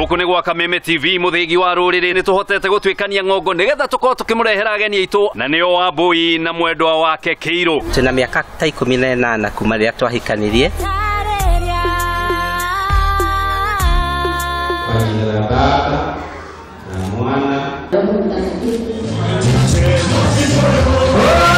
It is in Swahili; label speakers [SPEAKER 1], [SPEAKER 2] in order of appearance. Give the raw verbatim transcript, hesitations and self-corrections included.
[SPEAKER 1] Guku ni gwa Kameme T V muthigi wa ruriri ni tuhotete gutwikania ngongo nigetha tukorwo tukimurehera ageni aitu na nio Wambui na mwendwa wake Keiru.
[SPEAKER 2] Tuna miaka ta ikumi na inana kuma riria twahikanirie. Baba na mwana